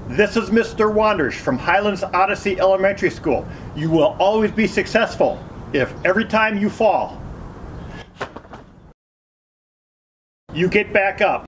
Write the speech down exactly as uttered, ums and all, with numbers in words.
This is Mister Wanders from Highlands Odyssey Elementary School. You will always be successful if every time you fall, you get back up.